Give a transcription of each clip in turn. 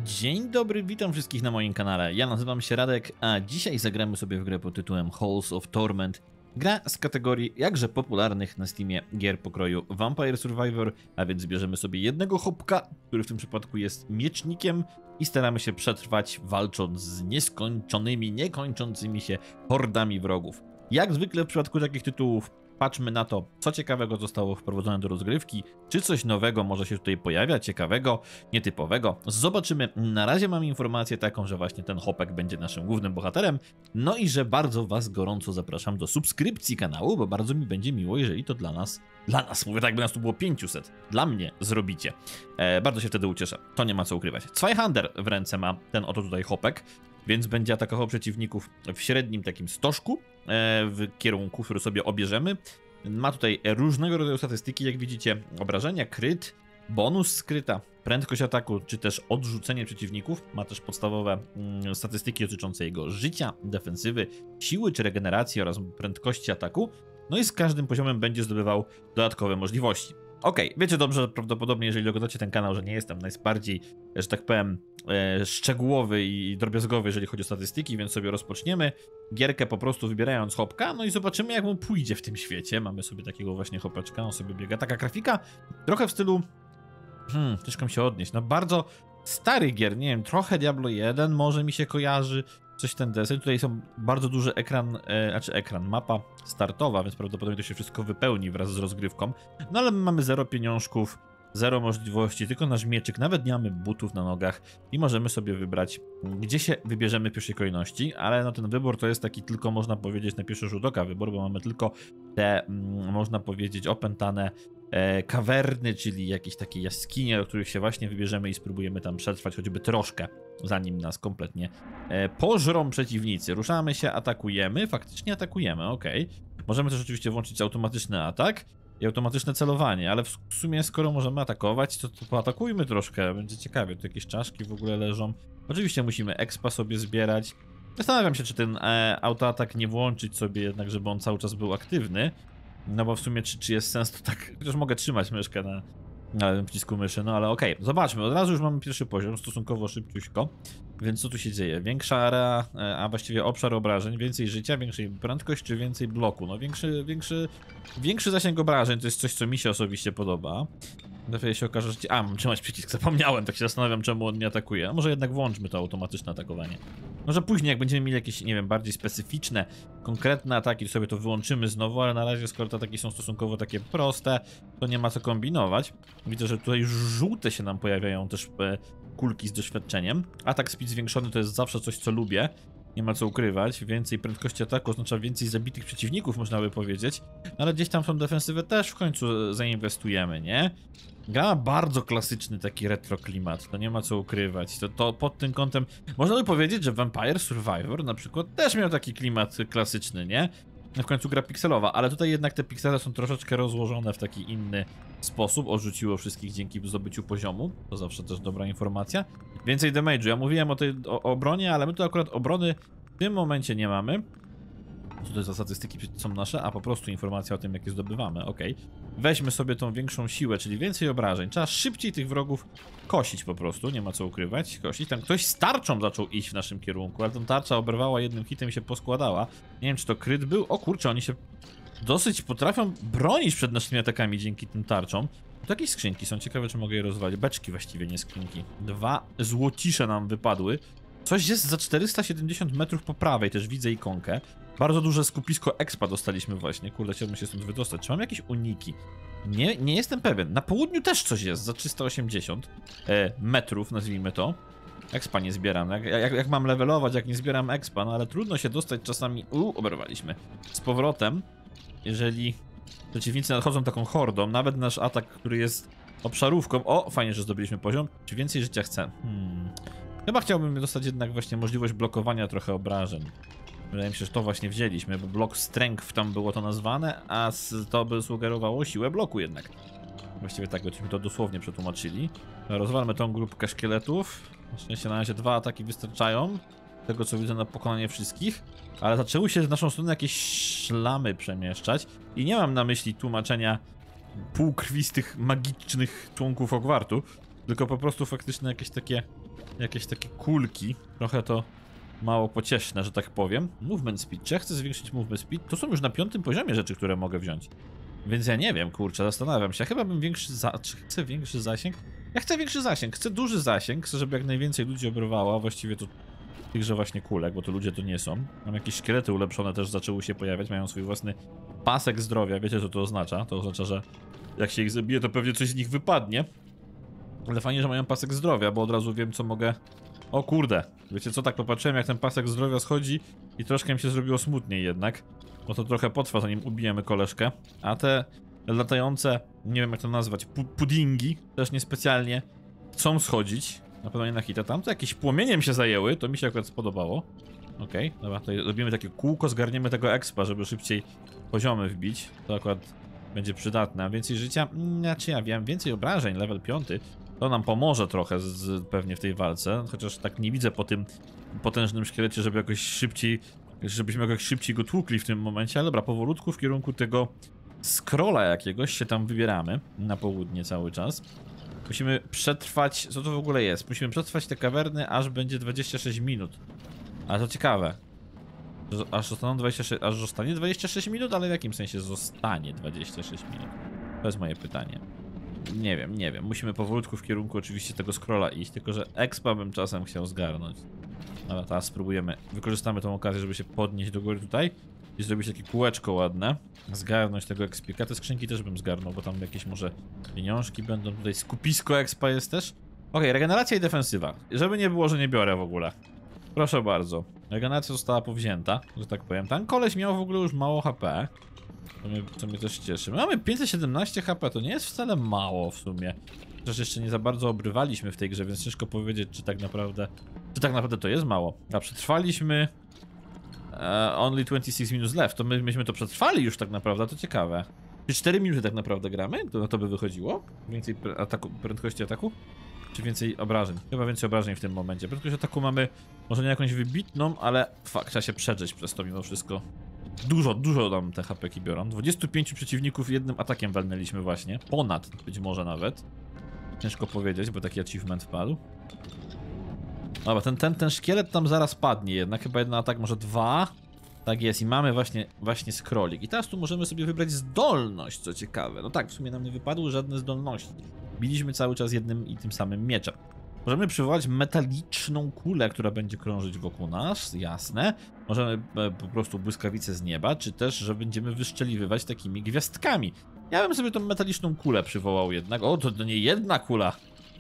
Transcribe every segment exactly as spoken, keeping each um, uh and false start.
Dzień dobry, witam wszystkich na moim kanale. Ja nazywam się Radek, a dzisiaj zagramy sobie w grę pod tytułem Halls of Torment. Gra z kategorii jakże popularnych na Steamie gier pokroju Vampire Survivor, a więc bierzemy sobie jednego chłopka, który w tym przypadku jest miecznikiem i staramy się przetrwać, walcząc z nieskończonymi, niekończącymi się hordami wrogów. Jak zwykle w przypadku takich tytułów patrzmy na to, co ciekawego zostało wprowadzone do rozgrywki, czy coś nowego może się tutaj pojawia, ciekawego, nietypowego. Zobaczymy. Na razie mam informację taką, że właśnie ten chłopak będzie naszym głównym bohaterem, no i że bardzo was gorąco zapraszam do subskrypcji kanału, bo bardzo mi będzie miło, jeżeli to dla nas, dla nas, mówię tak, jakby nas tu było pięćset, dla mnie zrobicie. E, bardzo się wtedy ucieszę, to nie ma co ukrywać. Zweihander w ręce ma ten oto tutaj chłopak, więc będzie atakował przeciwników w średnim takim stożku, w kierunku, który sobie obierzemy. Ma tutaj różnego rodzaju statystyki, jak widzicie, obrażenia, kryt, bonus skryta, prędkość ataku, czy też odrzucenie przeciwników. Ma też podstawowe mm, statystyki dotyczące jego życia, defensywy, siły czy regeneracji oraz prędkości ataku. No i z każdym poziomem będzie zdobywał dodatkowe możliwości. Okej, okay, wiecie dobrze, prawdopodobnie, jeżeli oglądacie ten kanał, że nie jestem najbardziej, że tak powiem, e, szczegółowy i drobiazgowy, jeżeli chodzi o statystyki, więc sobie rozpoczniemy gierkę po prostu wybierając chłopka, no i zobaczymy, jak mu pójdzie w tym świecie. Mamy sobie takiego właśnie chłopaczka, on sobie biega. Taka grafika trochę w stylu, hmm, ciężko mi się odnieść, no bardzo stary gier, nie wiem, trochę Diablo jeden może mi się kojarzy, coś ten deseń. Tutaj są bardzo duży ekran, e, znaczy ekran, mapa startowa, więc prawdopodobnie to się wszystko wypełni wraz z rozgrywką. No ale my mamy zero pieniążków, zero możliwości, tylko nasz mieczyk, nawet nie mamy butów na nogach i możemy sobie wybrać, gdzie się wybierzemy w pierwszej kolejności, ale no ten wybór to jest taki tylko, można powiedzieć, na pierwszy rzut oka wybór, bo mamy tylko te, mm, można powiedzieć, opętane e, kawerny, czyli jakieś takie jaskinie, do których się właśnie wybierzemy i spróbujemy tam przetrwać choćby troszkę, zanim nas kompletnie e, pożrą przeciwnicy. Ruszamy się, atakujemy, faktycznie atakujemy, ok. Możemy też oczywiście włączyć automatyczny atak i automatyczne celowanie, ale w sumie skoro możemy atakować, to, to pooatakujmy troszkę, będzie ciekawie. Tu jakieś czaszki w ogóle leżą. Oczywiście musimy expa sobie zbierać. Zastanawiam się, czy ten e, autoatak nie włączyć sobie jednak, żeby on cały czas był aktywny. No bo w sumie czy, czy jest sens to tak, chociaż mogę trzymać myszkę na, na tym przycisku myszy, no ale okej. Okay. Zobaczmy, od razu już mamy pierwszy poziom, stosunkowo szybciuśko. Więc co tu się dzieje? Większa area, a właściwie obszar obrażeń, więcej życia, większej prędkość czy więcej bloku? No większy, większy, większy zasięg obrażeń to jest coś, co mi się osobiście podoba. Dopiero się okaże, że... A, mam trzymać przycisk, zapomniałem, tak się zastanawiam, czemu on nie atakuje. A może jednak włączmy to automatyczne atakowanie. Może później, jak będziemy mieli jakieś, nie wiem, bardziej specyficzne, konkretne ataki, to sobie to wyłączymy znowu, ale na razie, skoro te ataki są stosunkowo takie proste, to nie ma co kombinować. Widzę, że tutaj już żółte się nam pojawiają też e, kulki z doświadczeniem. Atak speed zwiększony to jest zawsze coś, co lubię. Nie ma co ukrywać. Więcej prędkości ataku oznacza więcej zabitych przeciwników, można by powiedzieć. Ale gdzieś tam w tą defensywę też w końcu zainwestujemy, nie? Gra ma bardzo klasyczny taki retro klimat, to nie ma co ukrywać. To, to pod tym kątem można by powiedzieć, że Vampire Survivor na przykład też miał taki klimat klasyczny, nie? W końcu gra pikselowa, ale tutaj jednak te piksele są troszeczkę rozłożone w taki inny sposób. Odrzuciło wszystkich dzięki zdobyciu poziomu. To zawsze też dobra informacja. Więcej damage'u. Ja mówiłem o tej o, o obronie, ale my tu akurat obrony w tym momencie nie mamy. Co to za statystyki są nasze? A po prostu informacja o tym, jakie zdobywamy. Ok. Weźmy sobie tą większą siłę, czyli więcej obrażeń. Trzeba szybciej tych wrogów kosić po prostu. Nie ma co ukrywać. Kosić. Tam ktoś z tarczą zaczął iść w naszym kierunku, ale ta tarcza oberwała jednym hitem i się poskładała. Nie wiem, czy to kryt był. O kurczę, oni się dosyć potrafią bronić przed naszymi atakami dzięki tym tarczom. To jakieś skrzynki są. Ciekawe, czy mogę je rozwalić. Beczki właściwie, nie skrzynki. Dwa złocisze nam wypadły. Coś jest za czterysta siedemdziesiąt metrów po prawej, też widzę ikonkę. Bardzo duże skupisko expa dostaliśmy właśnie. Kurde, chciałbym się stąd wydostać. Czy mam jakieś uniki? Nie, nie jestem pewien. Na południu też coś jest za trzysta osiemdziesiąt e, metrów, nazwijmy to. Expa nie zbieram. Jak, jak, jak mam levelować, jak nie zbieram expa? No ale trudno się dostać czasami... Uuu, oberwaliśmy. Z powrotem, jeżeli przeciwnicy nadchodzą taką hordą, nawet nasz atak, który jest obszarówką... O, fajnie, że zdobyliśmy poziom. Czy więcej życia chcę? Hmm... Chyba chciałbym dostać jednak właśnie możliwość blokowania trochę obrażeń. Wydaje mi się, że to właśnie wzięliśmy, bo blok strength tam było to nazwane, a to by sugerowało siłę bloku jednak. Właściwie tak byśmy to dosłownie przetłumaczyli. Rozwalmy tą grupkę szkieletów. Na szczęście na razie dwa ataki wystarczają. Tego co widzę na pokonanie wszystkich. Ale zaczęły się w naszą stronę jakieś szlamy przemieszczać. I nie mam na myśli tłumaczenia półkrwistych, magicznych członków Hogwartu. Tylko po prostu faktycznie jakieś takie jakieś takie kulki. Trochę to mało pocieszne, że tak powiem. Movement speed. Czy ja chcę zwiększyć movement speed? To są już na piątym poziomie rzeczy, które mogę wziąć. Więc ja nie wiem, kurczę, zastanawiam się. Chyba bym większy za... Czy chcę większy zasięg? Ja chcę większy zasięg. Chcę duży zasięg. Chcę, żeby jak najwięcej ludzi obrywało. Właściwie to tychże właśnie kulek, bo to ludzie to nie są. Mam jakieś szkielety ulepszone też zaczęły się pojawiać. Mają swój własny pasek zdrowia. Wiecie, co to oznacza? To oznacza, że jak się ich zabije, to pewnie coś z nich wypadnie. Ale fajnie, że mają pasek zdrowia, bo od razu wiem, co mogę... O kurde, wiecie co, tak popatrzyłem, jak ten pasek zdrowia schodzi i troszkę mi się zrobiło smutniej jednak, bo to trochę potrwa, zanim ubijemy koleżkę. A te latające, nie wiem jak to nazwać, pu puddingi też niespecjalnie chcą schodzić. Na pewno nie na hita. Tam to jakieś płomieniem się zajęły, to mi się akurat spodobało. Okej, okay, dobra, tutaj robimy takie kółko, zgarniemy tego expa, żeby szybciej poziomy wbić. To akurat będzie przydatne. A więcej życia? Znaczy ja wiem, więcej obrażeń, level piąty. To nam pomoże trochę z, z, pewnie w tej walce, chociaż tak nie widzę po tym potężnym szkielecie, żeby jakoś szybciej, żebyśmy jakoś szybciej go tłukli w tym momencie, ale dobra, powolutku w kierunku tego scrolla jakiegoś się tam wybieramy, na południe cały czas. Musimy przetrwać, co to w ogóle jest? Musimy przetrwać te kawerny, aż będzie dwadzieścia sześć minut. Ale to ciekawe. Aż zostaną dwadzieścia sześć, aż zostanie dwadzieścia sześć minut, ale w jakim sensie zostanie dwadzieścia sześć minut? To jest moje pytanie. Nie wiem, nie wiem. Musimy powolutku w kierunku oczywiście tego scrolla iść, tylko że expa bym czasem chciał zgarnąć. Ale teraz spróbujemy. Wykorzystamy tą okazję, żeby się podnieść do góry tutaj i zrobić takie kółeczko ładne. Zgarnąć tego expika. Te skrzynki też bym zgarnął, bo tam jakieś może pieniążki będą. Tutaj skupisko expa jest też. Okej, okay, regeneracja i defensywa. Żeby nie było, że nie biorę w ogóle. Proszę bardzo. Regeneracja została powzięta, że tak powiem. Ten koleś miał w ogóle już mało H P. To mnie, to mnie też cieszy. My mamy pięćset siedemnaście H P, to nie jest wcale mało w sumie. Przecież jeszcze nie za bardzo obrywaliśmy w tej grze, więc ciężko powiedzieć, czy tak naprawdę... Czy tak naprawdę to jest mało. A przetrwaliśmy... Uh, only dwadzieścia sześć minutes left. To my, myśmy to przetrwali już tak naprawdę, to ciekawe. Czy cztery minuty tak naprawdę gramy? To na to by wychodziło? Więcej ataku, prędkości ataku? Czy więcej obrażeń? Chyba więcej obrażeń w tym momencie. Prędkość ataku mamy może nie jakąś wybitną, ale fakt, trzeba się przedrzeć przez to mimo wszystko. Dużo, dużo nam te H P-ki biorą. dwudziestu pięciu przeciwników jednym atakiem walnęliśmy właśnie. Ponad, być może nawet. Ciężko powiedzieć, bo taki achievement wpadł. Dobra, ten, ten, ten szkielet tam zaraz padnie jednak. Chyba jeden atak, może dwa. Tak jest i mamy właśnie, właśnie scrollik. I teraz tu możemy sobie wybrać zdolność, co ciekawe. No tak, w sumie nam nie wypadły żadne zdolności. Biliśmy cały czas jednym i tym samym mieczem. Możemy przywołać metaliczną kulę, która będzie krążyć wokół nas, jasne. Możemy e, po prostu błyskawice z nieba, czy też, że będziemy wyszczeliwywać takimi gwiazdkami. Ja bym sobie tą metaliczną kulę przywołał jednak. O, to, to nie jedna kula.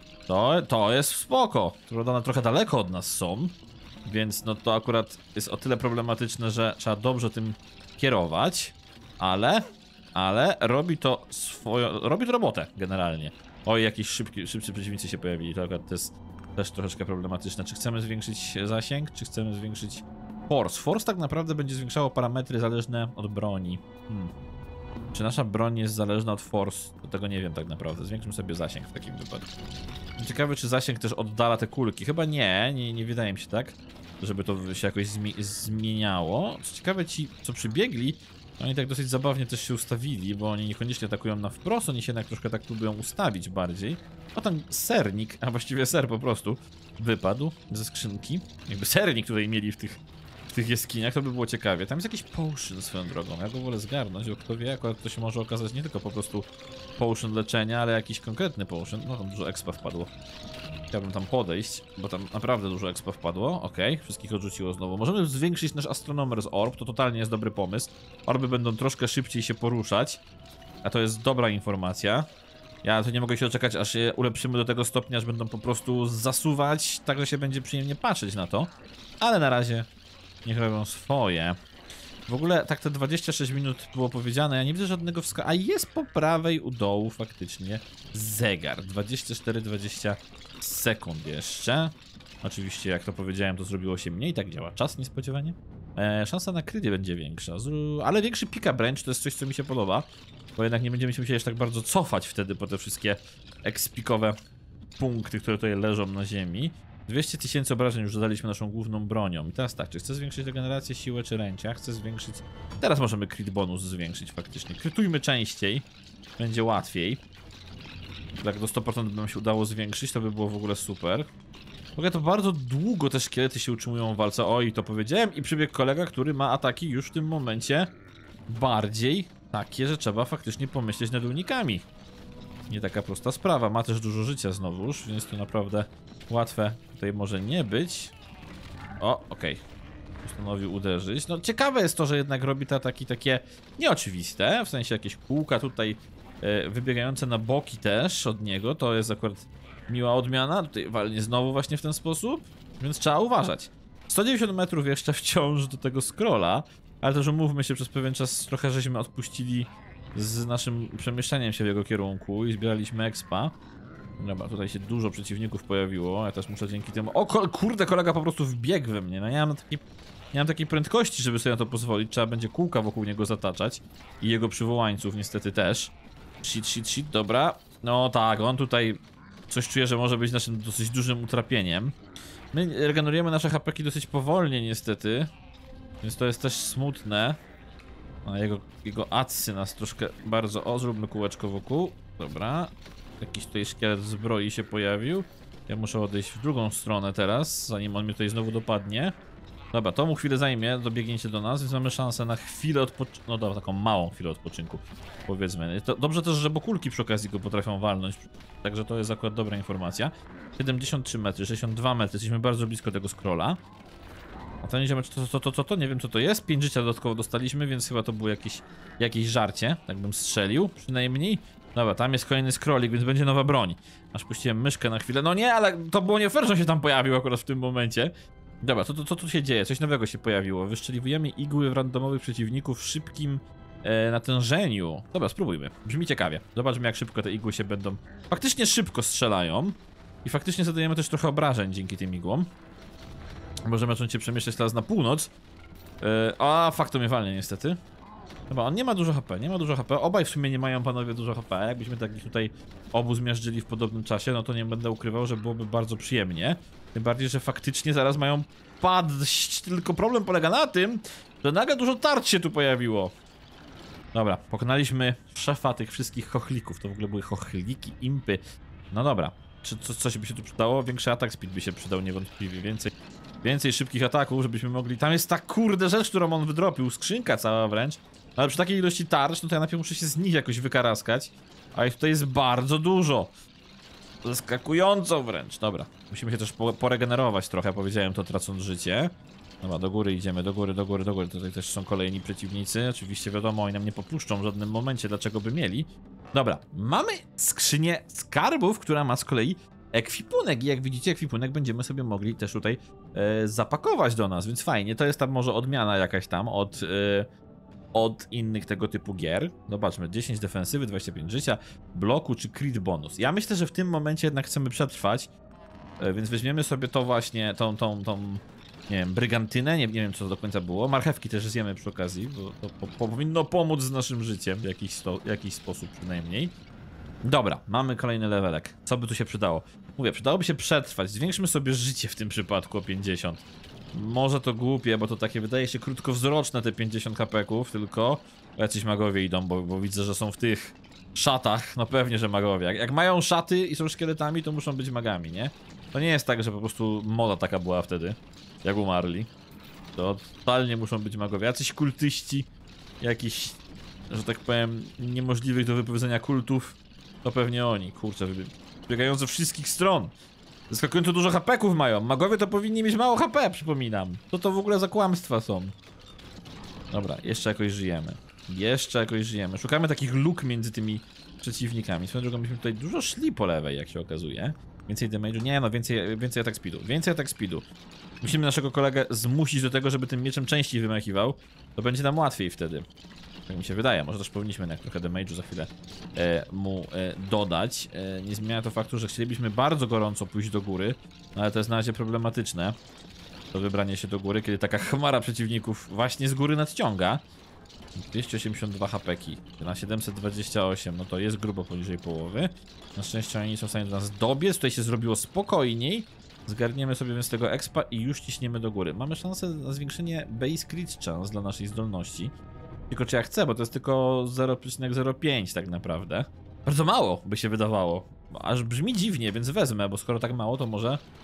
To, to jest spoko. Prawda, one trochę daleko od nas są. Więc no to akurat jest o tyle problematyczne, że trzeba dobrze tym kierować. Ale, ale robi to swoją, robi to robotę generalnie. Oj, jakieś szybki, szybcy przeciwnicy się pojawili, to akurat to jest też troszeczkę problematyczne. Czy chcemy zwiększyć zasięg, czy chcemy zwiększyć force? Force tak naprawdę będzie zwiększało parametry zależne od broni. Hmm. Czy nasza broń jest zależna od force? Do tego nie wiem tak naprawdę. Zwiększmy sobie zasięg w takim wypadku. Ciekawe, czy zasięg też oddala te kulki. Chyba nie, nie, nie wydaje mi się tak, żeby to się jakoś zmi zmieniało. Co ciekawe, ci co przybiegli, oni tak dosyć zabawnie też się ustawili, bo oni niekoniecznie atakują na wprost, oni się jednak troszkę tak próbują ustawić bardziej. A tam sernik, a właściwie ser po prostu, wypadł ze skrzynki. Jakby sernik tutaj mieli w tych, w tych jaskiniach, to by było ciekawie. Tam jest jakiś potion swoją drogą, ja go wolę zgarnąć, bo kto wie, akurat to się może okazać nie tylko po prostu potion leczenia, ale jakiś konkretny potion. No tam dużo expa wpadło. Chciałbym tam podejść, bo tam naprawdę dużo expa wpadło. Okej, okay, wszystkich odrzuciło znowu. Możemy zwiększyć nasz Astronomer's Orb, to totalnie jest dobry pomysł. Orby będą troszkę szybciej się poruszać, a to jest dobra informacja. Ja to nie mogę się doczekać, aż je ulepszymy do tego stopnia, aż będą po prostu zasuwać, tak że się będzie przyjemnie patrzeć na to. Ale na razie niech robią swoje. W ogóle tak te dwadzieścia sześć minut było powiedziane, ja nie widzę żadnego wskazania. A jest po prawej u dołu faktycznie zegar. dwadzieścia cztery dwadzieścia sekund jeszcze. Oczywiście jak to powiedziałem, to zrobiło się mniej, tak działa czas niespodziewanie. E, szansa na kryty będzie większa, ale większy pick-up range to jest coś, co mi się podoba. Bo jednak nie będziemy się musieli aż tak bardzo cofać wtedy po te wszystkie ekspikowe punkty, które tutaj leżą na ziemi. dwieście tysięcy obrażeń już dodaliśmy naszą główną bronią. I teraz tak, czy chcę zwiększyć regenerację, siłę czy ręcia? Chcę zwiększyć... Teraz możemy crit bonus zwiększyć faktycznie. Krytujmy częściej, będzie łatwiej. Jak do sto procent by nam się udało zwiększyć, to by było w ogóle super. W ogóle to bardzo długo te szkielety się utrzymują w walce. Oj, to powiedziałem. I przybiegł kolega, który ma ataki już w tym momencie bardziej takie, że trzeba faktycznie pomyśleć nad unikami. Nie taka prosta sprawa. Ma też dużo życia znowuż, więc to naprawdę łatwe tutaj może nie być. O, okej. Okay. Postanowił uderzyć. No ciekawe jest to, że jednak robi te ataki takie nieoczywiste. W sensie jakieś kółka tutaj e, wybiegające na boki też od niego. To jest akurat miła odmiana. Tutaj walnie znowu właśnie w ten sposób. Więc trzeba uważać. sto dziewięćdziesiąt metrów jeszcze wciąż do tego scrolla. Ale też umówmy się, przez pewien czas trochę żeśmy odpuścili z naszym przemieszczaniem się w jego kierunku i zbieraliśmy expa. Dobra, tutaj się dużo przeciwników pojawiło. Ja też muszę dzięki temu... O ko kurde, kolega po prostu wbiegł we mnie. No nie mam takiej... Nie mam takiej prędkości, żeby sobie na to pozwolić. Trzeba będzie kółka wokół niego zataczać. I jego przywołańców niestety też. Shit, shit, shit, dobra. No tak, on tutaj coś czuje, że może być naszym dosyć dużym utrapieniem. My regenerujemy nasze hapeki dosyć powolnie niestety. Więc to jest też smutne. A jego, jego adsy nas troszkę bardzo... O, zróbmy kółeczko wokół. Dobra. Jakiś tutaj szkielet zbroi się pojawił. Ja muszę odejść w drugą stronę teraz, zanim on mnie tutaj znowu dopadnie. Dobra, to mu chwilę zajmie, dobiegnięcie do nas, więc mamy szansę na chwilę odpoczynku. No dobra, taką małą chwilę odpoczynku, powiedzmy. To dobrze też, że bokulki przy okazji go potrafią walnąć, także to jest akurat dobra informacja. siedemdziesiąt trzy metry, sześćdziesiąt dwa metry, jesteśmy bardzo blisko tego scrolla. A to nie wiemy, co to, to, to, to, nie wiem co to jest. pięć życia dodatkowo dostaliśmy, więc chyba to było jakieś, jakieś żarcie, tak bym strzelił przynajmniej. Dobra, tam jest kolejny scrollik, więc będzie nowa broń. Aż puściłem myszkę na chwilę. No nie, ale to było nie fair, że się tam pojawił akurat w tym momencie. Dobra, co, co tu się dzieje? Coś nowego się pojawiło. Wyszczeliwujemy igły w randomowych przeciwników w szybkim e, natężeniu. Dobra, spróbujmy. Brzmi ciekawie. Zobaczmy, jak szybko te igły się będą... Faktycznie szybko strzelają. I faktycznie zadajemy też trochę obrażeń dzięki tym igłom. Możemy zacząć się przemieszczać teraz na północ. E, a, fakt to mnie walnie niestety. Dobra, on nie ma dużo H P, nie ma dużo H P. Obaj w sumie nie mają panowie dużo H P. Jakbyśmy takich tutaj obu zmiażdżyli w podobnym czasie, no to nie będę ukrywał, że byłoby bardzo przyjemnie. Tym bardziej, że faktycznie zaraz mają paść. Tylko problem polega na tym, że nagle dużo tarć się tu pojawiło. Dobra, pokonaliśmy szefa tych wszystkich chochlików. To w ogóle były chochliki, impy. No dobra, czy co, coś by się tu przydało? Większy atak speed by się przydał niewątpliwie. Więcej, więcej szybkich ataków, żebyśmy mogli... Tam jest ta kurde rzecz, którą on wydropił. Skrzynka cała wręcz. Ale przy takiej ilości tarcz, no to ja najpierw muszę się z nich jakoś wykaraskać. A ich tutaj jest bardzo dużo. Zaskakująco wręcz. Dobra, musimy się też po poregenerować trochę, powiedziałem to tracąc życie. Dobra, do góry idziemy, do góry, do góry, do góry. Tutaj też są kolejni przeciwnicy. Oczywiście wiadomo, oni nam nie popuszczą w żadnym momencie, dlaczego by mieli. Dobra, mamy skrzynię skarbów, która ma z kolei ekwipunek. I jak widzicie, ekwipunek będziemy sobie mogli też tutaj e, zapakować do nas, więc fajnie. To jest tam może odmiana jakaś tam od... E, od innych tego typu gier. Zobaczmy, dziesięć defensywy, dwadzieścia pięć życia, bloku czy crit bonus. Ja myślę, że w tym momencie jednak chcemy przetrwać, więc weźmiemy sobie to właśnie, tą, tą, tą, nie wiem, brygantynę, nie, nie wiem co to do końca było. Marchewki też zjemy przy okazji, bo to po, po, powinno pomóc z naszym życiem w jakiś, sto, jakiś sposób przynajmniej. Dobra, mamy kolejny levelek. Co by tu się przydało? Mówię, przydałoby się przetrwać. Zwiększmy sobie życie w tym przypadku o pięćdziesiąt. Może to głupie, bo to takie wydaje się krótkowzroczne te pięćdziesiąt hapeków, tylko jacyś magowie idą, bo, bo widzę, że są w tych szatach. No pewnie, że magowie. Jak, jak mają szaty i są szkieletami, to muszą być magami, nie? To nie jest tak, że po prostu moda taka była wtedy, jak umarli. To totalnie muszą być magowie. Jacyś kultyści, jakiś, że tak powiem, niemożliwych do wypowiedzenia kultów, to pewnie oni. Kurczę, biegają ze wszystkich stron. Zaskakująco dużo hapeków mają. Magowie to powinni mieć mało H P, przypominam. Co to w ogóle za kłamstwa są? Dobra, jeszcze jakoś żyjemy. Jeszcze jakoś żyjemy. Szukamy takich luk między tymi przeciwnikami. Swoją drogą myśmy tutaj dużo szli po lewej, jak się okazuje. Więcej damage'u. Nie no, więcej, więcej attack speedu. Więcej attack speedu. Musimy naszego kolegę zmusić do tego, żeby tym mieczem częściej wymachiwał. To będzie nam łatwiej wtedy. Tak mi się wydaje, może też powinniśmy jak trochę damage'u za chwilę e, mu e, dodać. E, nie zmienia to faktu, że chcielibyśmy bardzo gorąco pójść do góry, ale to jest na razie problematyczne. To wybranie się do góry, kiedy taka chmara przeciwników właśnie z góry nadciąga. dwieście osiemdziesiąt dwa hapeki na siedemset dwadzieścia osiem, no to jest grubo poniżej połowy. Na szczęście oni nie są w stanie do nas dobiec, tutaj się zrobiło spokojniej. Zgarniemy sobie więc tego expa i już ciśniemy do góry. Mamy szansę na zwiększenie base crit chance dla naszej zdolności. Tylko czy ja chcę, bo to jest tylko zero przecinek zero pięć tak naprawdę. Bardzo mało by się wydawało. Aż brzmi dziwnie, więc wezmę, bo skoro tak mało, to może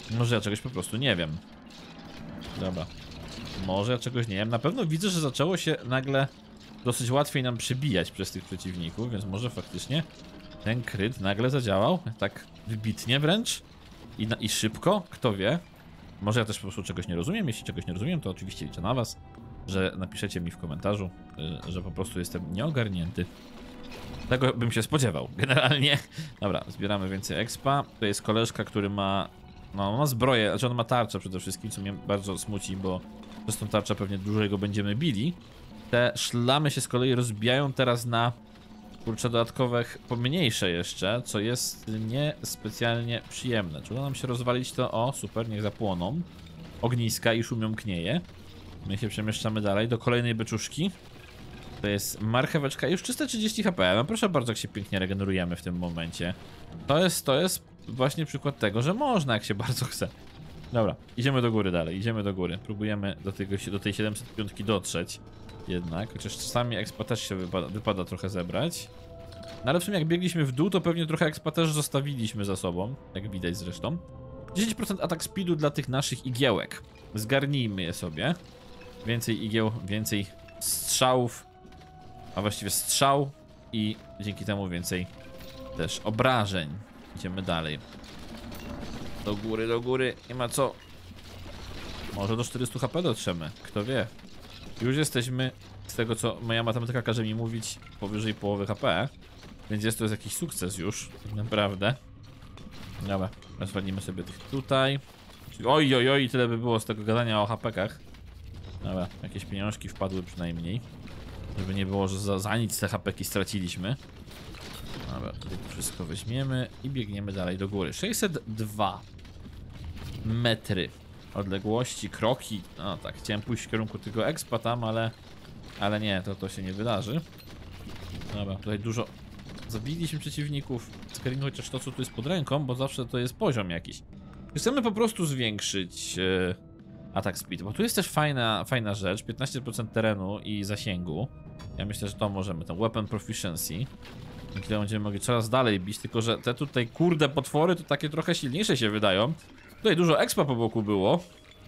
Może ja czegoś po prostu nie wiem. Dobra. Może ja czegoś nie wiem. Na pewno widzę, że zaczęło się nagle dosyć łatwiej nam przebijać przez tych przeciwników, więc może faktycznie ten kryt nagle zadziałał. Tak wybitnie wręcz. I, na, i szybko, kto wie. Może ja też po prostu czegoś nie rozumiem. Jeśli czegoś nie rozumiem, to oczywiście liczę na was, że napiszecie mi w komentarzu, że po prostu jestem nieogarnięty. Tego bym się spodziewał, generalnie. Dobra, zbieramy więcej expa. To jest koleżka, który ma... No, ma zbroję, znaczy on ma tarczę przede wszystkim, co mnie bardzo smuci, bo przez tą tarczę pewnie dłużej go będziemy bili. Te szlamy się z kolei rozbijają teraz na, kurczę, dodatkowe, pomniejsze jeszcze, co jest niespecjalnie przyjemne. Czy uda nam się rozwalić to? O, super, niech zapłoną ogniska i szumią knieje. My się przemieszczamy dalej do kolejnej beczuszki. To jest marcheweczka, już trzysta trzydzieści H P. No proszę bardzo, jak się pięknie regenerujemy w tym momencie. To jest, to jest właśnie przykład tego, że można, jak się bardzo chce. Dobra, idziemy do góry dalej, idziemy do góry. Próbujemy do, tego, do tej siedemset pięć dotrzeć. Jednak, chociaż czasami expa też się wypada, wypada trochę zebrać. No ale w sumie jak biegliśmy w dół, to pewnie trochę expa też zostawiliśmy za sobą. Jak widać zresztą. dziesięć procent atak speedu dla tych naszych igiełek. Zgarnijmy je sobie. Więcej igieł, więcej strzałów. A właściwie strzał i dzięki temu więcej też obrażeń. Idziemy dalej. Do góry, do góry, nie ma co. Może do czterystu H P dotrzemy, kto wie. Już jesteśmy, z tego co moja matematyka każe mi mówić, powyżej połowy H P. Więc jest to jest jakiś sukces już, tak naprawdę. Dobra, rozwalimy sobie tych tutaj. Oj, oj, oj, tyle by było z tego gadania o H P-kach. Dobra, jakieś pieniążki wpadły przynajmniej. Żeby nie było, że za, za nic te H P-ki straciliśmy. Dobra, tutaj to wszystko weźmiemy i biegniemy dalej do góry. sześćset dwa metry odległości, kroki. No tak, chciałem pójść w kierunku tego expa tam, ale ale nie, to to się nie wydarzy. Dobra, tutaj dużo zabiliśmy przeciwników. Skarimy chociaż to, co tu jest pod ręką, bo zawsze to jest poziom jakiś. Chcemy po prostu zwiększyć e, atak speed, bo tu jest też fajna, fajna rzecz, piętnaście procent terenu i zasięgu. Ja myślę, że to możemy, ten weapon proficiency. Dzięki temu będziemy mogli coraz dalej bić, tylko że te tutaj kurde potwory to takie trochę silniejsze się wydają. Tutaj dużo expa po boku było.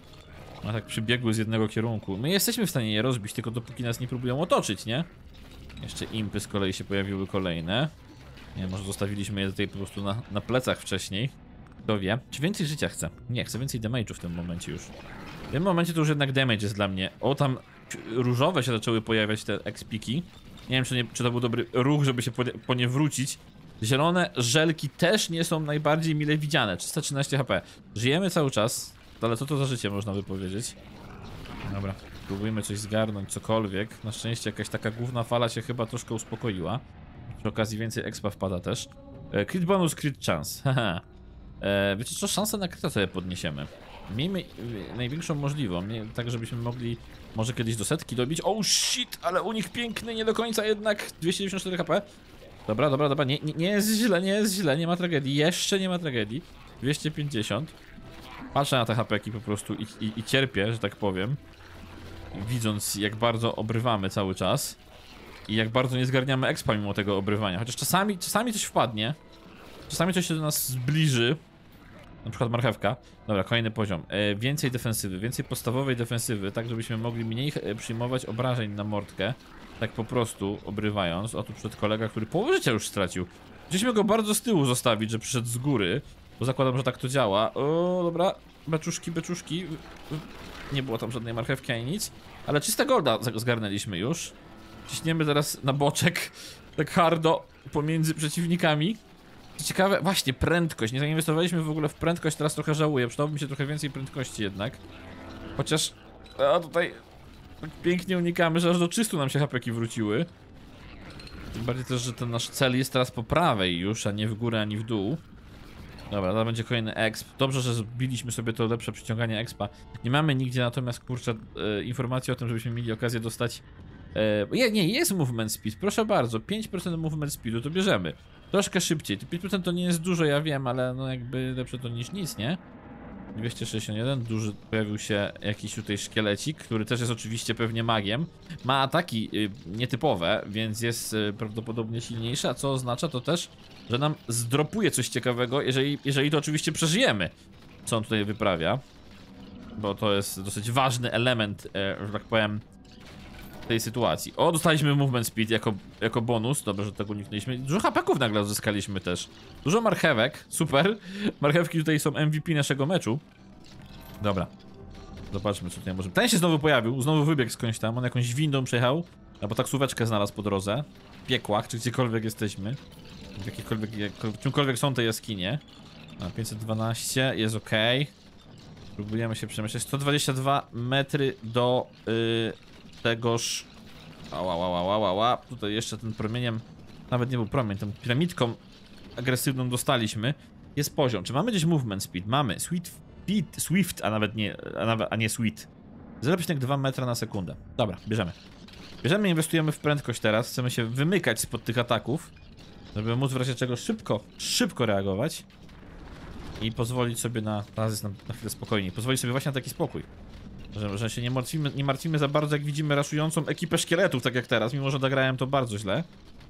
A tak przybiegły z jednego kierunku. My jesteśmy w stanie je rozbić, tylko dopóki nas nie próbują otoczyć, nie? Jeszcze impy z kolei się pojawiły kolejne. Nie, może zostawiliśmy je tutaj po prostu na, na plecach wcześniej. Kto wie? Czy więcej życia chcę? Nie, chcę więcej damage'u w tym momencie już. W tym momencie to już jednak damage jest dla mnie. O, tam różowe się zaczęły pojawiać te expiki. Nie wiem, czy, nie, czy to był dobry ruch, żeby się po nie, po nie wrócić. Zielone żelki też nie są najbardziej mile widziane. trzysta trzynaście H P. Żyjemy cały czas, ale co to za życie, można by powiedzieć. Dobra, próbujmy coś zgarnąć, cokolwiek. Na szczęście jakaś taka główna fala się chyba troszkę uspokoiła. Przy okazji więcej expa wpada też. E, crit bonus, crit chance. Haha. E, wiecie co, szansę na kryta sobie podniesiemy. Miejmy e, największą możliwą, nie, tak żebyśmy mogli może kiedyś do setki dobić. Oh shit, ale u nich piękny, nie do końca jednak. dwieście dziewięćdziesiąt cztery H P. Dobra, dobra, dobra, nie, nie, nie jest źle, nie jest źle, nie ma tragedii. Jeszcze nie ma tragedii. dwieście pięćdziesiąt. Patrzę na te H P-ki po prostu i, i, i cierpię, że tak powiem. Widząc, jak bardzo obrywamy cały czas. I jak bardzo nie zgarniamy expa mimo tego obrywania. Chociaż czasami, czasami coś wpadnie. Czasami coś się do nas zbliży. Na przykład marchewka. Dobra, kolejny poziom. E, więcej defensywy, więcej podstawowej defensywy, tak żebyśmy mogli mniej e, przyjmować obrażeń na mordkę. Tak po prostu obrywając. O, tu przed kolega, który połowę życia już stracił. Chcieliśmy go bardzo z tyłu zostawić, że przyszedł z góry. Bo zakładam, że tak to działa. O, dobra. Beczuszki, beczuszki. Nie było tam żadnej marchewki ani nic. Ale czyste golda zgarnęliśmy już. Ciśniemy teraz na boczek. Tak hardo pomiędzy przeciwnikami. Co ciekawe, właśnie prędkość. Nie zainwestowaliśmy w ogóle w prędkość, teraz trochę żałuję. Przydałoby mi się trochę więcej prędkości jednak. Chociaż a tutaj tak pięknie unikamy, że aż do trzystu nam się H P-ki wróciły. Tym bardziej też, że ten nasz cel jest teraz po prawej już, a nie w górę, ani w dół. Dobra, to będzie kolejny exp. Dobrze, że zbiliśmy sobie to lepsze przyciąganie expa. Nie mamy nigdzie natomiast, kurczę, e, informacji o tym, żebyśmy mieli okazję dostać... E, nie, jest movement speed, proszę bardzo. pięć procent movement speedu to bierzemy. Troszkę szybciej. pięć procent to nie jest dużo, ja wiem, ale no jakby lepsze to niż nic, nie? dwieście sześćdziesiąt jeden, duży, pojawił się jakiś tutaj szkielecik, który też jest oczywiście pewnie magiem. Ma ataki y, nietypowe, więc jest y, prawdopodobnie silniejszy, a co oznacza to też, że nam zdropuje coś ciekawego, jeżeli, jeżeli to oczywiście przeżyjemy. co on tutaj wyprawia. Bo to jest dosyć ważny element, e, że tak powiem, tej sytuacji. O, dostaliśmy movement speed jako, jako bonus. Dobrze, że tego uniknęliśmy. Dużo hapeków nagle uzyskaliśmy też. Dużo marchewek. Super. Marchewki tutaj są M V P naszego meczu. Dobra. Zobaczmy, co tutaj możemy. Ten się znowu pojawił. Znowu wybiegł skądś tam. On jakąś windą przejechał. Albo taksóweczkę znalazł po drodze. W piekłach, czy gdziekolwiek jesteśmy. W jakichkolwiek, jak, czymkolwiek są te jaskinie. A, pięćset dwanaście. Jest ok. Próbujemy się przemieszczać. sto dwadzieścia dwa metry do yy, tegoż. Ała, ała, ała, ała, ała. Tutaj jeszcze ten promieniem. Nawet nie był promień, tą piramidką agresywną dostaliśmy. Jest poziom. Czy mamy gdzieś movement speed? Mamy. Swift speed, Swift, a nawet nie, a, nawet, a nie sweet. zero przecinek dwa metra na sekundę. Dobra, bierzemy. Bierzemy, inwestujemy w prędkość teraz. Chcemy się wymykać spod tych ataków, żeby móc w razie czego szybko, szybko reagować. I pozwolić sobie na, teraz jest na, na chwilę spokojniej, pozwolić sobie właśnie na taki spokój. Że, że się nie martwimy, nie martwimy za bardzo, jak widzimy raszującą ekipę szkieletów, tak jak teraz, mimo że nagrałem to bardzo źle.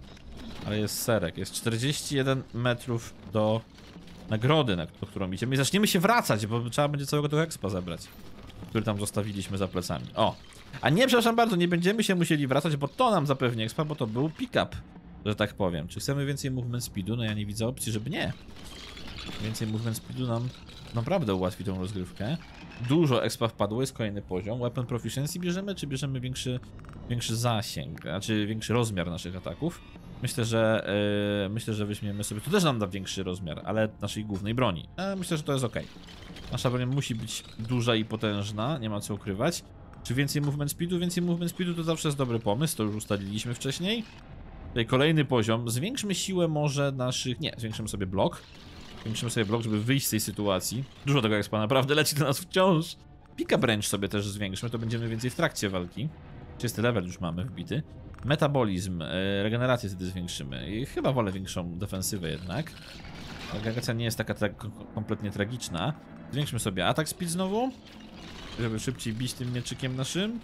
Ale jest serek, jest czterdzieści jeden metrów do nagrody, na do którą idziemy. I zaczniemy się wracać, bo trzeba będzie całego tego expa zebrać, który tam zostawiliśmy za plecami. O! A nie, przepraszam bardzo, nie będziemy się musieli wracać, bo to nam zapewni expa, bo to był pick-up, że tak powiem. Czy chcemy więcej movement speedu? No ja nie widzę opcji, żeby nie. Więcej movement speedu nam naprawdę ułatwi tą rozgrywkę. Dużo expa wpadło, jest kolejny poziom. Weapon proficiency bierzemy, czy bierzemy większy, większy zasięg, znaczy większy rozmiar naszych ataków? Myślę, że yy, myślę, że weźmiemy sobie, to też nam da większy rozmiar, ale naszej głównej broni. E, myślę, że to jest ok. Nasza broń musi być duża i potężna, nie ma co ukrywać. Czy więcej movement speedu? Więcej movement speedu to zawsze jest dobry pomysł, to już ustaliliśmy wcześniej. Tutaj kolejny poziom. Zwiększmy siłę może naszych... Nie, zwiększymy sobie blok. Zwiększymy sobie blok, żeby wyjść z tej sytuacji. Dużo tego expa naprawdę leci do nas wciąż. Pick-up range sobie też zwiększmy, to będziemy więcej w trakcie walki. Czysty level już mamy wbity. Metabolizm, yy, regenerację wtedy zwiększymy. I chyba wolę większą defensywę jednak. Regeneracja nie jest taka tra kompletnie tragiczna. Zwiększmy sobie atak speed znowu, żeby szybciej bić tym mieczykiem naszym.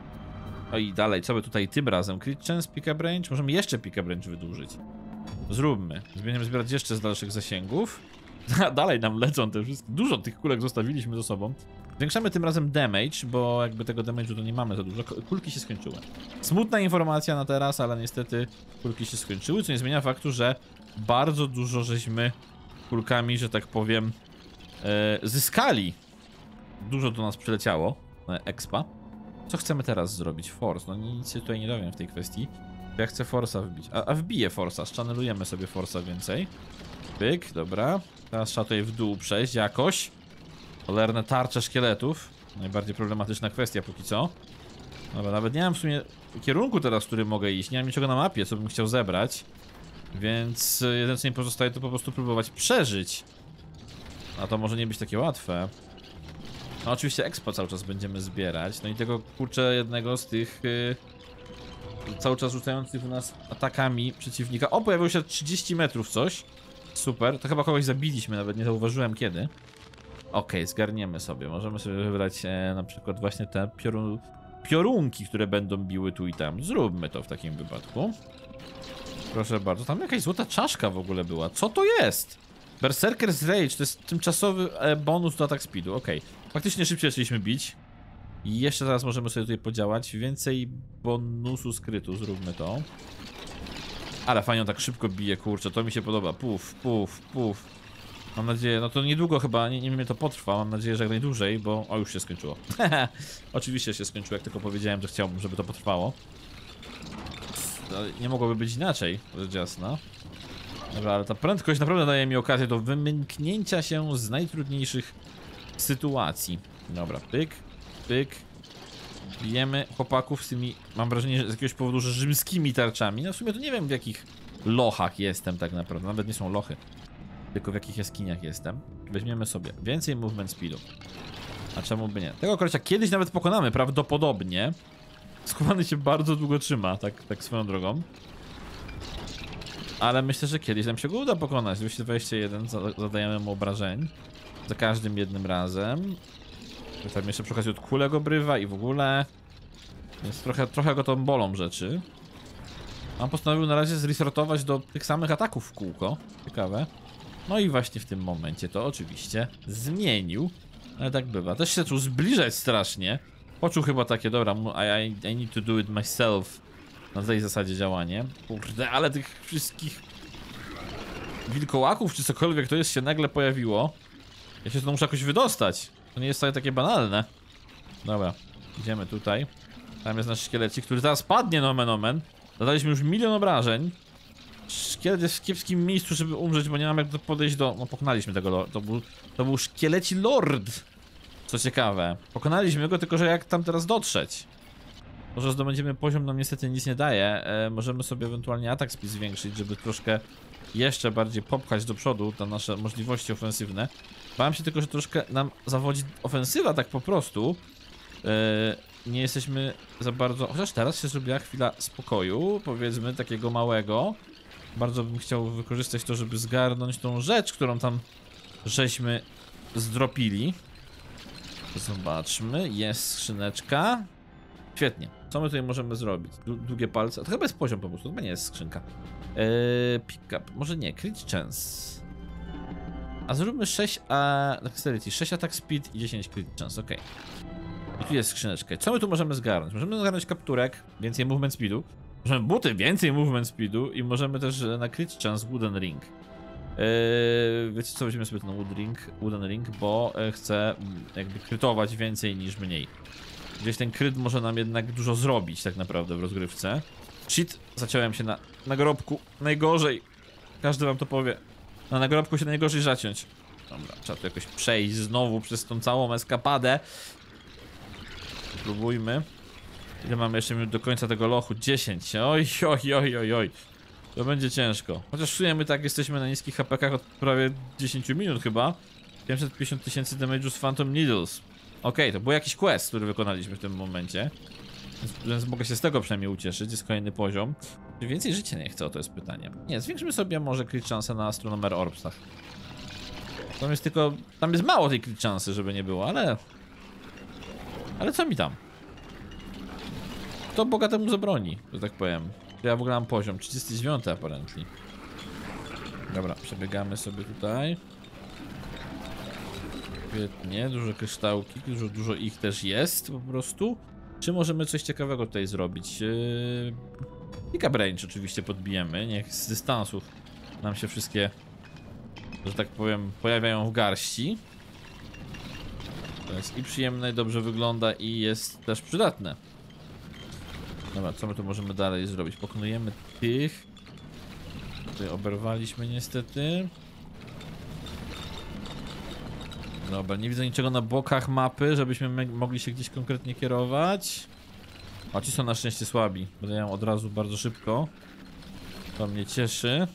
No i dalej, co by tutaj tym razem? Crit chance, pick-up range? Możemy jeszcze pick-up range wydłużyć. Zróbmy. Będziemy zbierać jeszcze z dalszych zasięgów. Dalej nam lecą te wszystkie. Dużo tych kulek zostawiliśmy ze sobą. Zwiększamy tym razem damage, bo jakby tego damage'u to nie mamy za dużo. Kulki się skończyły. Smutna informacja na teraz, ale niestety kulki się skończyły, co nie zmienia faktu, że bardzo dużo żeśmy kulkami, że tak powiem, e, zyskali. Dużo do nas przyleciało na expa. Co chcemy teraz zrobić? Force. No nic się tutaj nie dowiem w tej kwestii. Ja chcę Force'a wbić. A, a wbiję Force'a. Szczanelujemy sobie Force'a więcej. Pyk, dobra. Teraz trzeba tutaj w dół przejść jakoś. Cholerne tarcze szkieletów. Najbardziej problematyczna kwestia póki co. Dobra, nawet nie mam w sumie kierunku teraz, w którym mogę iść. Nie mam niczego na mapie, co bym chciał zebrać. Więc jedyne co mi pozostaje, to po prostu próbować przeżyć. A to może nie być takie łatwe. No oczywiście expo cały czas będziemy zbierać. No i tego kurczę jednego z tych yy, cały czas rzucających w nas atakami przeciwnika. O, pojawiło się trzydzieści metrów coś. Super, to chyba kogoś zabiliśmy, nawet nie zauważyłem kiedy. Okej, okay, zgarniemy sobie. Możemy sobie wybrać e, na przykład właśnie te piorun piorunki, które będą biły tu i tam. Zróbmy to w takim wypadku. Proszę bardzo, tam jakaś złota czaszka w ogóle była. Co to jest? Berserker's Rage, to jest tymczasowy e, bonus do atak speedu, okej. Okay. Faktycznie szybciej zaczęliśmy bić. I jeszcze zaraz możemy sobie tutaj podziałać. Więcej bonusu skrytu, zróbmy to. Ale fajnie on tak szybko bije, kurczę, to mi się podoba. Puf, puf, puf. Mam nadzieję, no to niedługo chyba, nie, nie wiem ile to potrwa, mam nadzieję, że jak najdłużej, bo... O, już się skończyło. Oczywiście się skończyło, jak tylko powiedziałem, że chciałbym, żeby to potrwało. Nie mogłoby być inaczej, rzecz jasna. Dobra, ale ta prędkość naprawdę daje mi okazję do wymknięcia się z najtrudniejszych sytuacji. Dobra, pyk, pyk. Bijemy chłopaków z tymi, mam wrażenie, że z jakiegoś powodu, że rzymskimi tarczami. No w sumie to nie wiem, w jakich lochach jestem tak naprawdę, nawet nie są lochy. Tylko w jakich jaskiniach jestem. Weźmiemy sobie więcej movement speedu. A czemu by nie? Tego kolesia kiedyś nawet pokonamy, prawdopodobnie. Skubany się bardzo długo trzyma, tak, tak swoją drogą. Ale myślę, że kiedyś nam się go uda pokonać. dwieście dwadzieścia jeden zadajemy mu obrażeń. Za każdym jednym razem. Tam jeszcze przy okazji od kule go brywa i w ogóle. Więc trochę, trochę go to bolą rzeczy. On postanowił na razie zresortować do tych samych ataków w kółko. Ciekawe. No i właśnie w tym momencie to oczywiście zmienił. Ale tak bywa. Też się tu zbliżać strasznie. Poczuł chyba takie, dobra, I, I, I need to do it myself. Na tej zasadzie działanie. Kurde, ale tych wszystkich wilkołaków czy cokolwiek to jest się nagle pojawiło. Ja się tu muszę jakoś wydostać. To nie jest wcale takie banalne. Dobra, idziemy tutaj. Tam jest nasz szkielecik, który zaraz padnie, nomen omen. Zadaliśmy już milion obrażeń. Szkielet jest w kiepskim miejscu, żeby umrzeć, bo nie mam jak podejść do... No, pokonaliśmy tego lord. To był, to był szkieleci lord. Co ciekawe. Pokonaliśmy go, tylko że jak tam teraz dotrzeć? Może zdobędziemy poziom, nam niestety nic nie daje. E, możemy sobie ewentualnie atak speed zwiększyć, żeby troszkę jeszcze bardziej popchać do przodu te nasze możliwości ofensywne. Bałem się tylko, że troszkę nam zawodzi ofensywa tak po prostu. E, nie jesteśmy za bardzo... Chociaż teraz się zrobiła chwila spokoju, powiedzmy, takiego małego. Bardzo bym chciał wykorzystać to, żeby zgarnąć tą rzecz, którą tam żeśmy zdropili. Zobaczmy, jest skrzyneczka. Świetnie. Co my tutaj możemy zrobić? Długie palce. To chyba jest poziom po prostu, to nie jest skrzynka. Eee, pick up. Może nie, crit chance. A zróbmy sześć a... Dexterity, sześć attack speed i dziesięć crit chance, ok. I tu jest skrzyneczka. Co my tu możemy zgarnąć? Możemy zgarnąć kapturek, więcej movement speedu. Możemy buty, więcej movement speedu. I możemy też na crit chance wooden ring. Eee, wiecie co, weźmiemy sobie ten wooden ring, wooden ring, bo chcę jakby krytować więcej niż mniej. Gdzieś ten kryt może nam jednak dużo zrobić tak naprawdę w rozgrywce. Shit, zaciąłem się na nagrobku. Najgorzej. Każdy wam to powie. Na nagrobku się najgorzej zaciąć. Dobra, trzeba tu jakoś przejść znowu przez tą całą eskapadę. Spróbujmy. Ile mamy jeszcze minut do końca tego lochu? dziesięć. Oj, oj, oj, oj, oj. To będzie ciężko. Chociaż w sumie my tak jesteśmy na niskich H P kach od prawie dziesięć minut chyba. pięćset pięćdziesiąt tysięcy damage'u z Phantom Needles. Okej, okay, to był jakiś quest, który wykonaliśmy w tym momencie. Więc, więc mogę się z tego przynajmniej ucieszyć. Jest kolejny poziom. Czy więcej życia nie chcę, to jest pytanie. Nie, zwiększymy sobie może crit chance na Astronomer Orbsach. Tam jest tylko... Tam jest mało tej crit chance, żeby nie było, ale... Ale co mi tam? Kto bogatemu zabroni, że tak powiem. Ja w ogóle mam poziom trzydziesty dziewiąty apparently. Dobra, przebiegamy sobie tutaj. Świetnie, duże kryształki, dużo, dużo ich też jest po prostu. Czy możemy coś ciekawego tutaj zrobić? Yy... Pick-up range oczywiście podbijemy, niech z dystansów nam się wszystkie, że tak powiem, pojawiają w garści. To jest i przyjemne, i dobrze wygląda, i jest też przydatne. Dobra, co my tu możemy dalej zrobić? Pokonujemy tych. Tutaj oberwaliśmy niestety. Dobra, nie widzę niczego na bokach mapy, żebyśmy mogli się gdzieś konkretnie kierować. A ci są na szczęście słabi. Dodają od razu bardzo szybko. To mnie cieszy.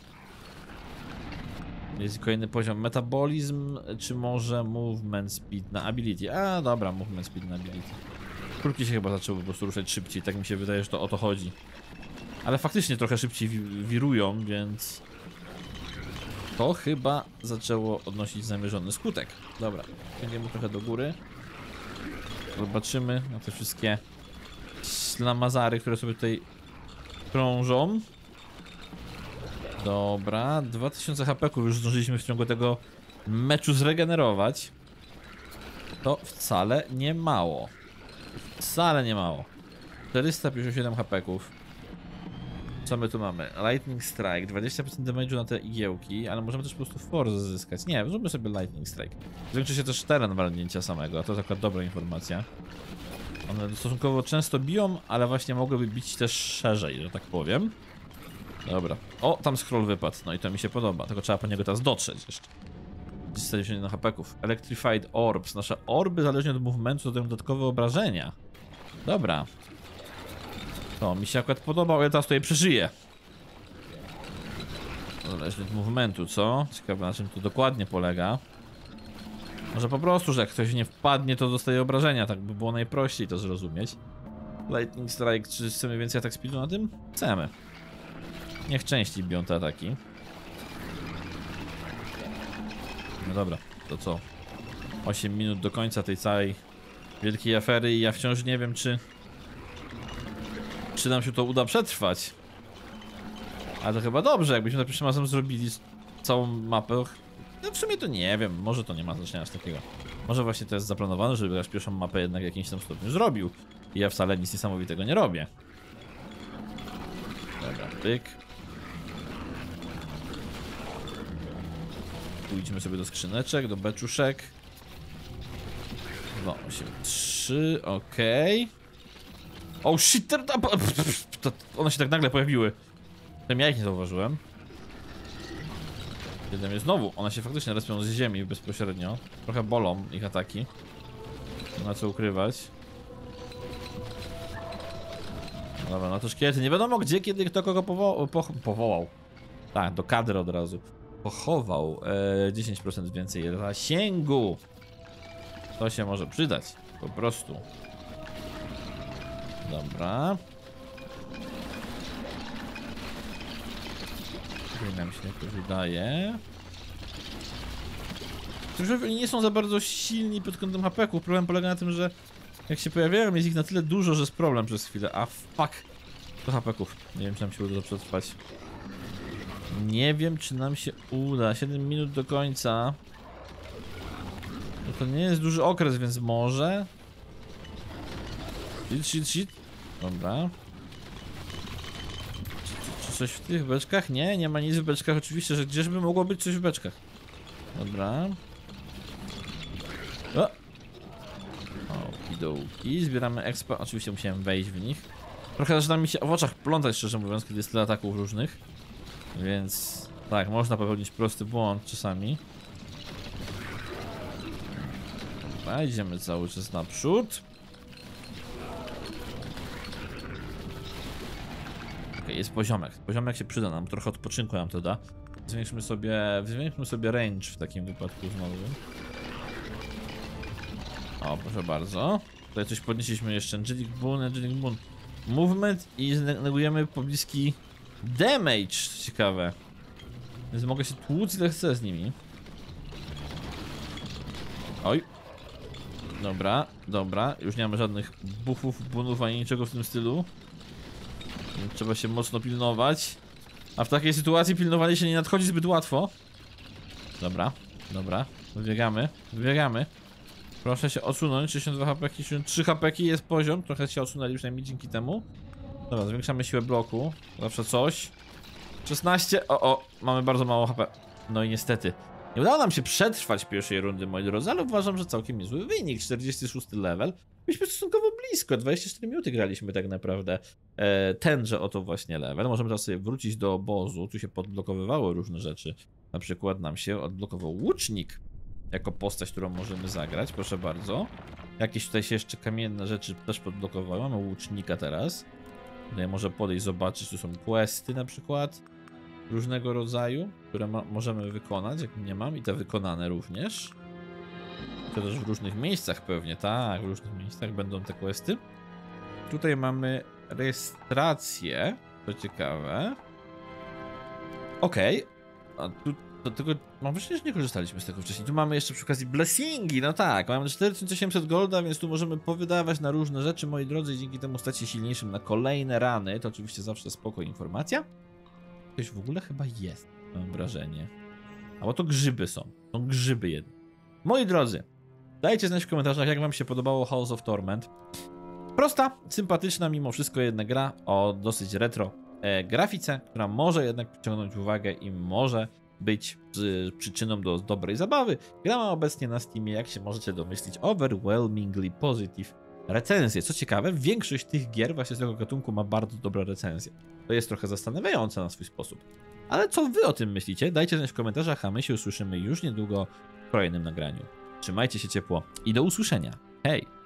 Jest kolejny poziom. Metabolizm, czy może movement speed na ability? A, dobra, movement speed na ability. Kulki się chyba zaczęły po prostu ruszać szybciej, tak mi się wydaje, że to o to chodzi. Ale faktycznie trochę szybciej wi wirują, więc... To chyba zaczęło odnosić zamierzony skutek. Dobra, będziemy trochę do góry. Zobaczymy na te wszystkie ślamazary, które sobie tutaj krążą. Dobra, dwa tysiące H P-ków już zdążyliśmy w ciągu tego meczu zregenerować. To wcale nie mało. Wcale nie mało. czterysta pięćdziesiąt siedem H P-ków. Co my tu mamy? Lightning Strike, dwadzieścia procent damage'u na te igiełki, ale możemy też po prostu force zyskać. Nie, zróbmy sobie Lightning Strike. Zwiększy się też teren walnięcia samego, a to jest akurat dobra informacja. One stosunkowo często biją, ale właśnie mogłyby bić też szerzej, że tak powiem. Dobra. O, tam scroll wypadł, no i to mi się podoba, tylko trzeba po niego teraz dotrzeć jeszcze. czterysta jeden H P-ków. Electrified Orbs. Nasze orby, zależnie od movementu, dodają dodatkowe obrażenia. Dobra. To mi się akurat podobał, ja teraz tutaj przeżyję. Zależnie od movementu, co? Ciekawe, na czym to dokładnie polega. Może po prostu, że jak ktoś nie wpadnie, to dostaje obrażenia, tak by było najprościej to zrozumieć. Lightning Strike, czy chcemy więcej atak speedu na tym? Chcemy. Niech częściej biją te ataki. No dobra, to co? osiem minut do końca tej całej wielkiej afery i ja wciąż nie wiem, czy... Czy nam się to uda przetrwać. Ale to chyba dobrze, jakbyśmy za pierwszym razem zrobili całą mapę. No w sumie to nie wiem, może to nie ma znaczenia aż takiego. Może właśnie to jest zaplanowane, żeby aż pierwszą mapę jednak w jakimś tam stopniu zrobił. I ja wcale nic niesamowitego nie robię. Dobra, pyk. Pójdźmy sobie do skrzyneczek, do beczuszek. dwa, osiem, trzy, okej. Okay. Oh shit, one się tak nagle pojawiły. Ja ich nie zauważyłem. Jeden jest znowu, one się faktycznie respią z ziemi bezpośrednio. Trochę bolą ich ataki. Nie ma co ukrywać. Dobra, no to szkielety. Nie wiadomo gdzie, kiedy, kto kogo powo po powołał. Tak, do kadry od razu. Pochował. E, dziesięć procent więcej zasięgu. To się może przydać. Po prostu. Dobra. Tutaj nam się jakoś wydaje. Tylko oni nie są za bardzo silni pod kątem hapeków. Problem polega na tym, że jak się pojawiają, jest ich na tyle dużo, że jest problem przez chwilę. A fuck. To hapeków. Nie wiem, czy nam się uda przetrwać. Nie wiem, czy nam się uda. siedem minut do końca. No to nie jest duży okres, więc może. Shit, shit, shit. Dobra. Czy, czy coś w tych beczkach? Nie, nie ma nic w beczkach. Oczywiście, że gdzieżby mogło być coś w beczkach. Dobra. O! Okidoki. Zbieramy expa. Oczywiście musiałem wejść w nich. Trochę zaczyna mi się w oczach plątać, szczerze mówiąc, kiedy jest tyle ataków różnych. Więc tak, można popełnić prosty błąd czasami. Dobra, idziemy cały czas naprzód. Okay, jest poziomek. Poziomek się przyda nam, trochę odpoczynku nam to da. Zwiększmy sobie, zwiększmy sobie range w takim wypadku znowu. O, proszę bardzo. Tutaj coś podnieśliśmy jeszcze. Angelic Boon, Angelic Boon. Movement i negujemy pobliski damage. Ciekawe. Więc mogę się tłuc ile chcę z nimi. Oj. Dobra, dobra. Już nie mamy żadnych buffów, bunów ani niczego w tym stylu. Więc trzeba się mocno pilnować. A w takiej sytuacji pilnowanie się nie nadchodzi zbyt łatwo. Dobra, dobra. Wybiegamy, wybiegamy. Proszę się odsunąć. sześćdziesiąt dwa hapeki, sześćdziesiąt trzy hapeki jest poziom. Trochę się odsunęli przynajmniej dzięki temu. Dobra, zwiększamy siłę bloku. Zawsze coś. szesnaście. O, o, mamy bardzo mało H P. No i niestety. Nie udało nam się przetrwać pierwszej rundy, moi drodzy, ale uważam, że całkiem niezły wynik. czterdziesty szósty level. Byliśmy stosunkowo blisko. dwadzieścia cztery minuty graliśmy tak naprawdę e, tenże oto właśnie level. Możemy teraz sobie wrócić do obozu. Tu się podblokowywały różne rzeczy. Na przykład nam się odblokował łucznik jako postać, którą możemy zagrać. Proszę bardzo. Jakieś tutaj się jeszcze kamienne rzeczy też podblokowały. Mamy łucznika teraz. Tutaj może podejść, zobaczyć, tu są questy na przykład różnego rodzaju, które możemy wykonać, jak nie mam, i te wykonane również. To też w różnych miejscach pewnie, tak, w różnych miejscach będą te questy. Tutaj mamy rejestrację, to ciekawe. Okej, okay. A tu do tego, mam wrażenie, że nie korzystaliśmy z tego wcześniej. Tu mamy jeszcze przy okazji blessingi, no tak, mamy cztery tysiące osiemset golda, więc tu możemy powydawać na różne rzeczy, moi drodzy, i dzięki temu stać się silniejszym na kolejne rany. To oczywiście zawsze spoko informacja. Ktoś w ogóle chyba jest, mam wrażenie. Albo to grzyby są, są grzyby jedne. Moi drodzy, dajcie znać w komentarzach, jak wam się podobało Halls of Torment. Prosta, sympatyczna, mimo wszystko jedna gra o dosyć retro e, grafice, która może jednak przyciągnąć uwagę i może być z, przyczyną do dobrej zabawy. Gra ma obecnie na Steamie, jak się możecie domyślić, overwhelmingly positive recenzje. Co ciekawe, większość tych gier właśnie z tego gatunku ma bardzo dobre recenzje. To jest trochę zastanawiające na swój sposób. Ale co wy o tym myślicie? Dajcie znać w komentarzach, a my się usłyszymy już niedługo w kolejnym nagraniu. Trzymajcie się ciepło i do usłyszenia. Hej!